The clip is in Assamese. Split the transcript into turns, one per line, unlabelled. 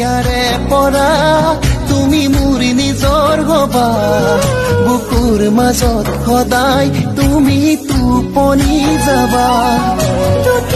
ইয়াৰে পৰা তুমি মোৰ নিজৰ হবা বুকুৰ মাজত সদায় তুমি টোপনি যাবা